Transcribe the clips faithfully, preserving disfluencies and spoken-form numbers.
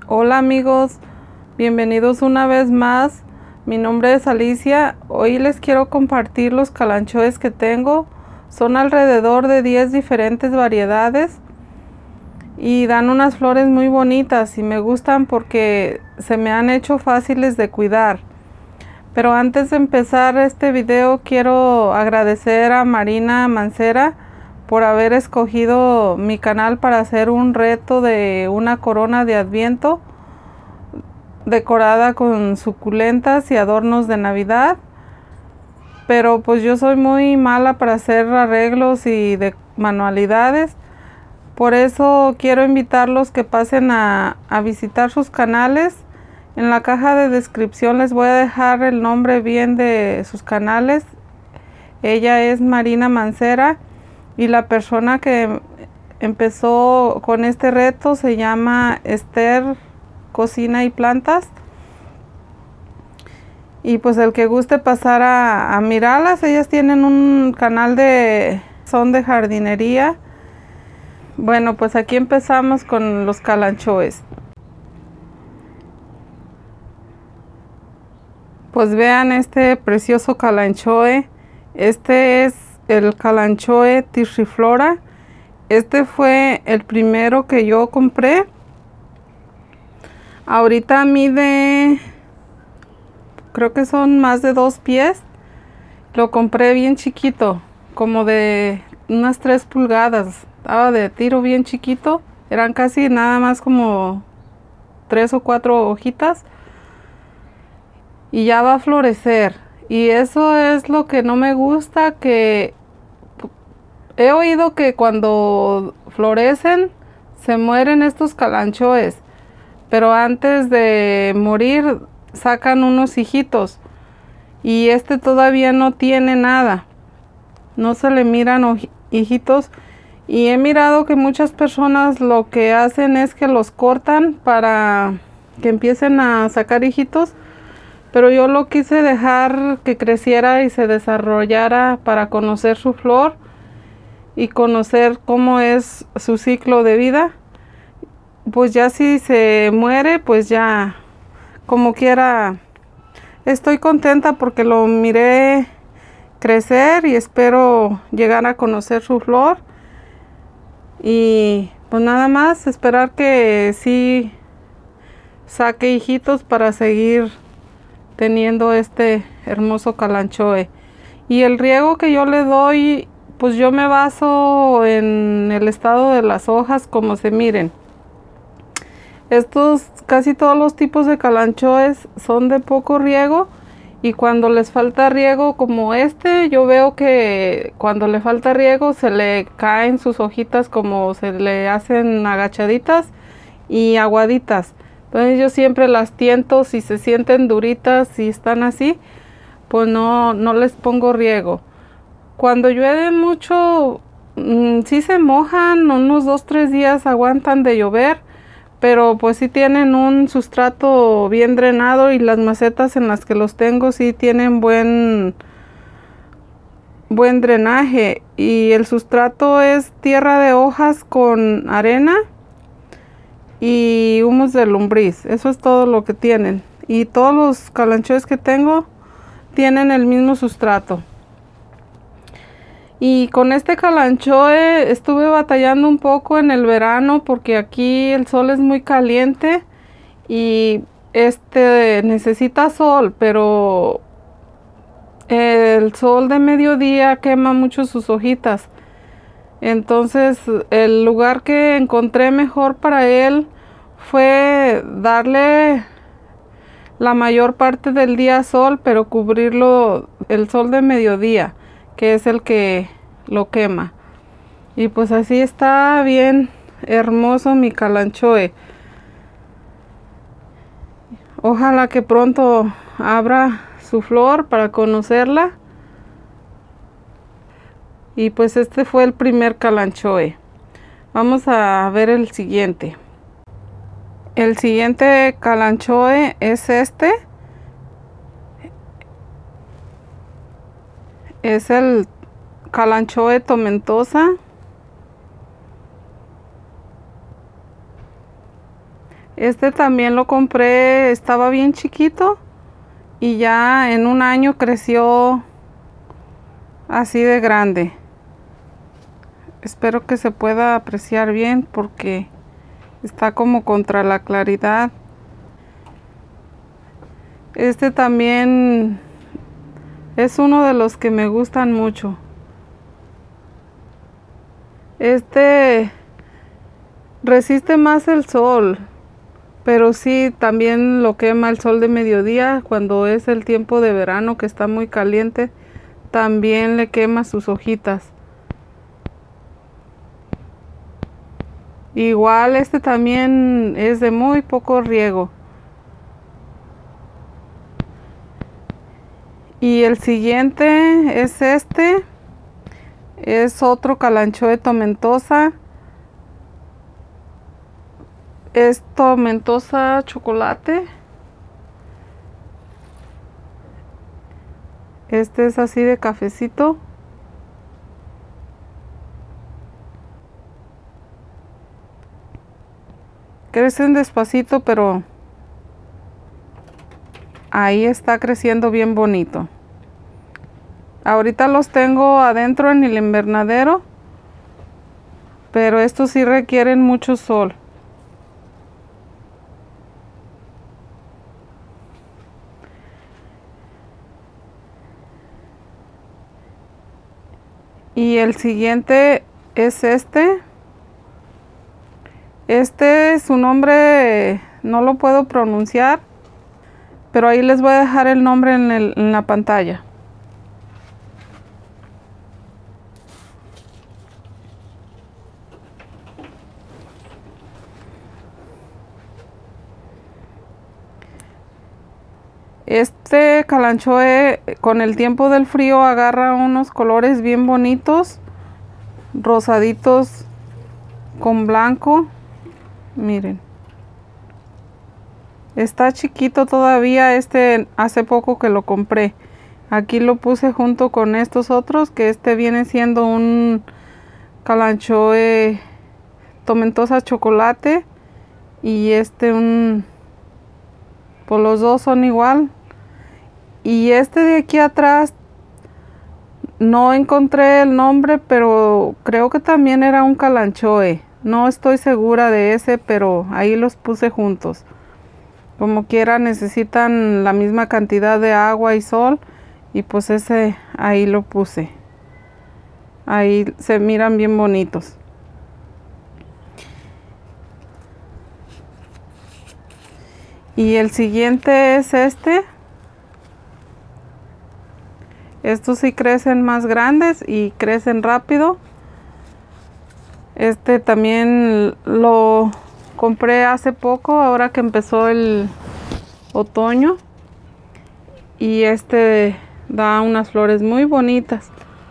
Hola amigos, bienvenidos una vez más. Mi nombre es Alicia. Hoy les quiero compartir los calanchoes que tengo. Son alrededor de diez diferentes variedades y dan unas flores muy bonitas y me gustan porque se me han hecho fáciles de cuidar. Pero antes de empezar este video quiero agradecer a Marina Mancera por haber escogido mi canal para hacer un reto de una corona de Adviento decorada con suculentas y adornos de Navidad. Pero pues yo soy muy mala para hacer arreglos y de manualidades. Por eso quiero invitarlos que pasen a, a visitar sus canales. En la caja de descripción les voy a dejar el nombre bien de sus canales. Ella es Marina Mancera y la persona que empezó con este reto se llama Esther Cocina y Plantas. Y pues el que guste pasar a, a mirarlas, ellas tienen un canal de son de jardinería. Bueno, pues aquí empezamos con los calanchoes. Pues vean este precioso calanchoe. Este es el calanchoe Tishiflora. Este fue el primero que yo compré. Ahorita mide, creo que son más de dos pies. Lo compré bien chiquito, como de unas tres pulgadas. Estaba de tiro bien chiquito. Eran casi nada más como tres o cuatro hojitas. Y ya va a florecer. Y eso es lo que no me gusta, que he oído que cuando florecen se mueren estos calanchoes. Pero antes de morir sacan unos hijitos. Y este todavía no tiene nada. No se le miran hijitos. Y he mirado que muchas personas lo que hacen es que los cortan para que empiecen a sacar hijitos. Pero yo lo quise dejar que creciera y se desarrollara para conocer su flor y conocer cómo es su ciclo de vida. Pues ya si se muere, pues ya como quiera estoy contenta porque lo miré crecer y espero llegar a conocer su flor. Y pues nada más esperar que sí saque hijitos para seguir teniendo este hermoso calanchoe. Y el riego que yo le doy, pues yo me baso en el estado de las hojas como se miren. Estos, casi todos los tipos de calanchoes son de poco riego, y cuando les falta riego como este, yo veo que cuando le falta riego se le caen sus hojitas, como se le hacen agachaditas y aguaditas. Entonces yo siempre las tiento. Si se sienten duritas, si están así, pues no, no les pongo riego. Cuando llueve mucho, mmm, sí se mojan, unos dos, tres días aguantan de llover, pero pues sí tienen un sustrato bien drenado y las macetas en las que los tengo sí tienen buen, buen drenaje. Y el sustrato es tierra de hojas con arena y humus de lombriz. Eso es todo lo que tienen. Y todos los calanchoes que tengo tienen el mismo sustrato. Y con este calanchoe estuve batallando un poco en el verano porque aquí el sol es muy caliente y este necesita sol, pero el sol de mediodía quema mucho sus hojitas. Entonces el lugar que encontré mejor para él fue darle la mayor parte del día sol, pero cubrirlo el sol de mediodía, que es el que lo quema. Y pues así está bien hermoso mi calanchoe. Ojalá que pronto abra su flor para conocerla. Y pues este fue el primer calanchoe. Vamos a ver el siguiente. El siguiente calanchoe es este. Es el calanchoe tomentosa. Este también lo compré, estaba bien chiquito y ya en un año creció así de grande. Espero que se pueda apreciar bien porque está como contra la claridad. Este también es uno de los que me gustan mucho. Este resiste más el sol, pero sí también lo quema el sol de mediodía. Cuando es el tiempo de verano que está muy caliente, también le quema sus hojitas. Igual este también es de muy poco riego. Y el siguiente es este. Es otro Kalanchoe tomentosa. Es tomentosa chocolate. Este es así de cafecito. Crecen despacito, pero ahí está creciendo bien bonito. Ahorita los tengo adentro en el invernadero, pero estos sí requieren mucho sol. Y el siguiente es este. Este, su nombre no lo puedo pronunciar, pero ahí les voy a dejar el nombre en, el, en la pantalla. Este Kalanchoe con el tiempo del frío agarra unos colores bien bonitos, rosaditos con blanco. Miren, está chiquito todavía. Este hace poco que lo compré. Aquí lo puse junto con estos otros, que este viene siendo un Kalanchoe tomentosa chocolate y este un, pues los dos son igual. Y este de aquí atrás no encontré el nombre, pero creo que también era un Kalanchoe. No estoy segura de ese, pero ahí los puse juntos. Como quiera necesitan la misma cantidad de agua y sol, y pues ese ahí lo puse. Ahí se miran bien bonitos. Y el siguiente es este. Estos sí crecen más grandes y crecen rápido. Este también lo compré hace poco, ahora que empezó el otoño. Y este da unas flores muy bonitas.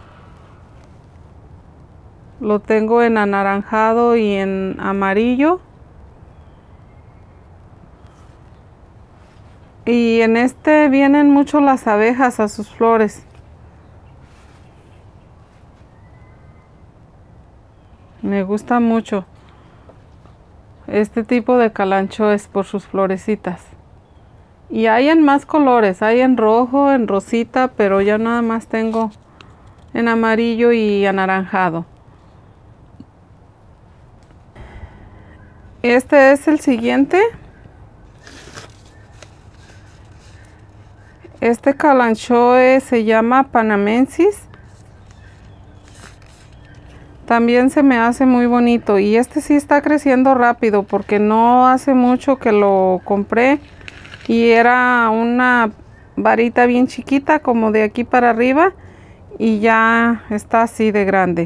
Lo tengo en anaranjado y en amarillo. Y en este vienen mucho las abejas a sus flores. Me gusta mucho este tipo de Kalanchoes por sus florecitas. Y hay en más colores, hay en rojo, en rosita, pero yo nada más tengo en amarillo y anaranjado. Este es el siguiente. Este Kalanchoe se llama Panamensis. También se me hace muy bonito y este sí está creciendo rápido porque no hace mucho que lo compré y era una varita bien chiquita como de aquí para arriba y ya está así de grande.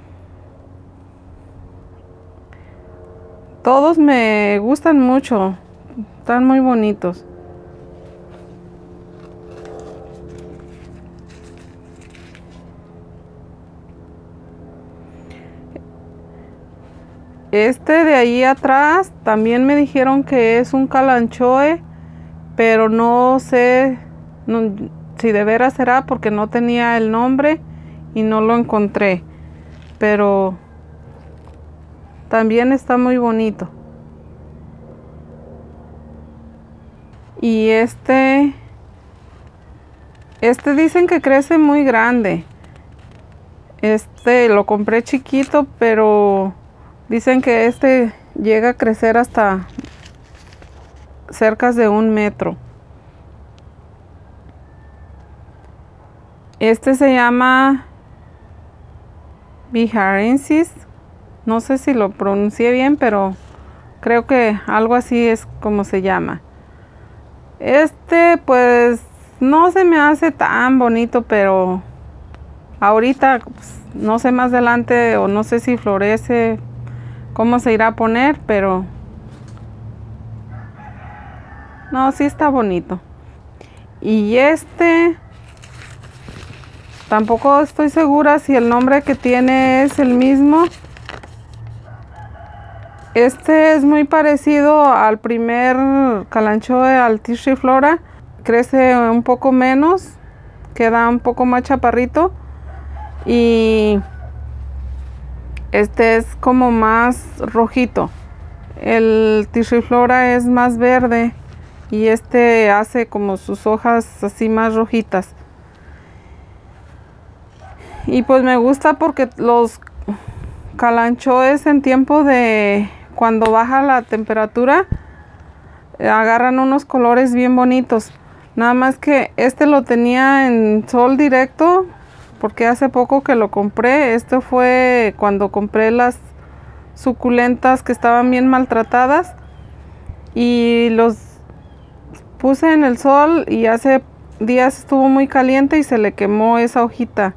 Todos me gustan mucho, están muy bonitos. Este de ahí atrás también me dijeron que es un Kalanchoe, pero no sé no, si de veras será porque no tenía el nombre y no lo encontré. Pero también está muy bonito. Y este, este dicen que crece muy grande. Este lo compré chiquito, pero dicen que este llega a crecer hasta cerca de un metro. Este se llama Bijarensis. No sé si lo pronuncié bien, pero creo que algo así es como se llama. Este pues no se me hace tan bonito, pero ahorita pues, no sé más adelante o no sé si florece, cómo se irá a poner, pero no, sí está bonito. Y este tampoco estoy segura si el nombre que tiene es el mismo. Este es muy parecido al primer Kalanchoe, al Tishri-Flora. Crece un poco menos, queda un poco más chaparrito. Y este es como más rojito. El Tishri-Flora es más verde y este hace como sus hojas así más rojitas. Y pues me gusta porque los Kalanchoes en tiempo de cuando baja la temperatura agarran unos colores bien bonitos. Nada más que este lo tenía en sol directo porque hace poco que lo compré. Esto fue cuando compré las suculentas que estaban bien maltratadas y los puse en el sol y hace días estuvo muy caliente y se le quemó esa hojita.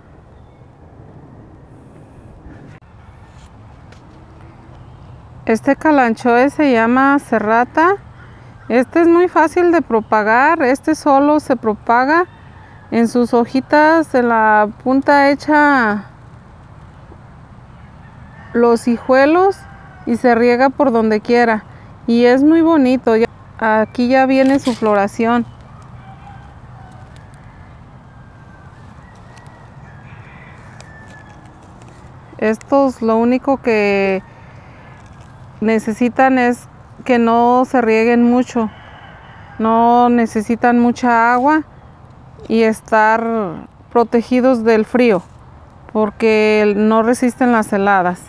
Este Kalanchoe se llama Serrata. Este es muy fácil de propagar. Este solo se propaga en sus hojitas, en la punta echa los hijuelos y se riega por donde quiera. Y es muy bonito. Aquí ya viene su floración. Estos lo único que necesitan es que no se rieguen mucho, no necesitan mucha agua y estar protegidos del frío porque no resisten las heladas.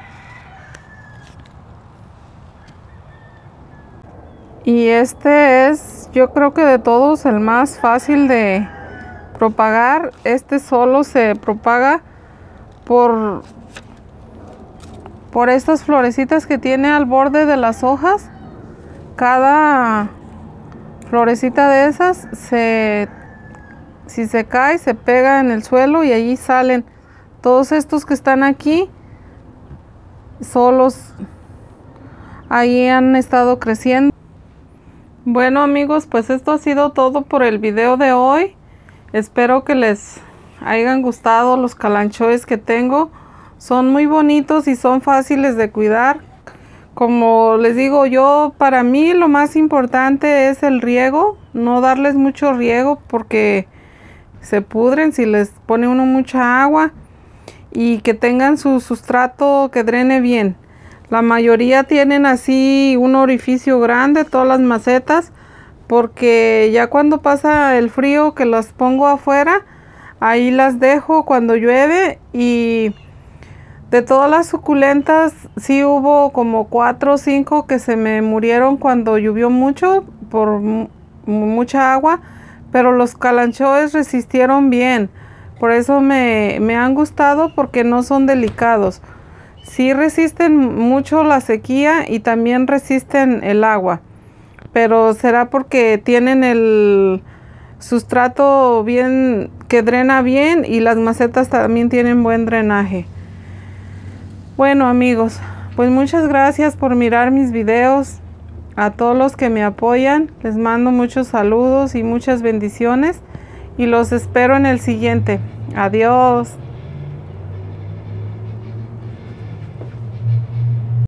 Y este es, yo creo que de todos, el más fácil de propagar. Este solo se propaga por por estas florecitas que tiene al borde de las hojas. Cada florecita de esas se, si se cae, se pega en el suelo y allí salen. Todos estos que están aquí solos ahí han estado creciendo. Bueno amigos, pues esto ha sido todo por el video de hoy. Espero que les hayan gustado los Kalanchoes que tengo. Son muy bonitos y son fáciles de cuidar. Como les digo yo, para mí lo más importante es el riego. No darles mucho riego porque se pudren si les pone uno mucha agua. Y que tengan su sustrato que drene bien. La mayoría tienen así un orificio grande, todas las macetas. Porque ya cuando pasa el frío que las pongo afuera, ahí las dejo cuando llueve. Y de todas las suculentas, sí hubo como cuatro o cinco que se me murieron cuando llovió mucho por mucha agua, pero los Kalanchoes resistieron bien. Por eso me, me han gustado porque no son delicados. Sí resisten mucho la sequía y también resisten el agua, pero será porque tienen el sustrato bien, que drena bien, y las macetas también tienen buen drenaje. Bueno amigos, pues muchas gracias por mirar mis videos. A todos los que me apoyan, les mando muchos saludos y muchas bendiciones. Y los espero en el siguiente. Adiós.